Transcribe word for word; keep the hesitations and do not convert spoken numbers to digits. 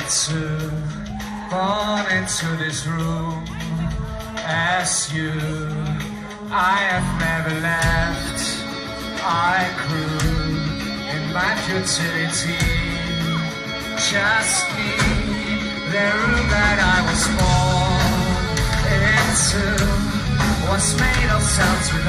to fall into this room as you. I have never left. I grew in my futility. Just me, the room that I was born into was made of cells.